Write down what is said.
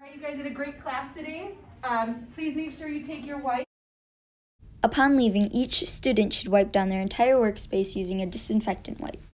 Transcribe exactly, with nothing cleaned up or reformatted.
All right, you guys did a great class today. Um, please make sure you take your wipe. Upon leaving, each student should wipe down their entire workspace using a disinfectant wipe.